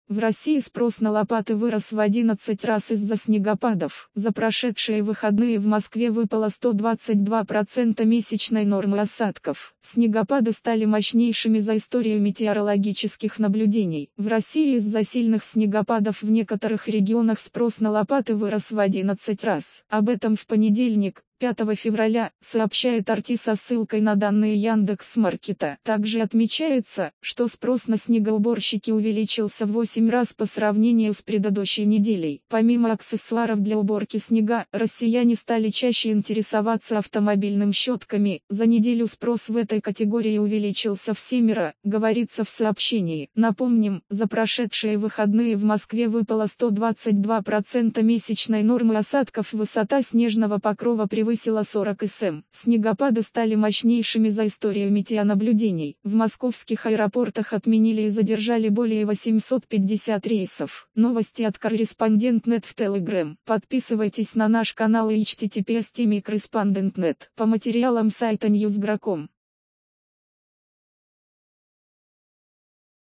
В России спрос на лопаты вырос в 11 раз из-за снегопадов. За прошедшие выходные в Москве выпало 122% месячной нормы осадков. Снегопады стали мощнейшими за историю метеорологических наблюдений. В России из-за сильных снегопадов в некоторых регионах спрос на лопаты вырос в 11 раз. Об этом в понедельник, 5 февраля, сообщает RT со ссылкой на данные Яндекс.Маркета. Также отмечается, что спрос на снегоуборщики увеличился в 8 раз по сравнению с предыдущей неделей. Помимо аксессуаров для уборки снега, россияне стали чаще интересоваться автомобильными щетками. За неделю спрос в этой категории увеличился в 7 раз, говорится в сообщении. Напомним, за прошедшие выходные в Москве выпало 122% месячной нормы осадков, высота снежного покрова превысила 40 см. Снегопады стали мощнейшими за историю метеонаблюдений. В московских аэропортах отменили и задержали более 850 рейсов. Новости от Корреспондент.нет в Telegram. Подписывайтесь на наш канал и https://correspondent.net. По материалам сайта Newsgro.com.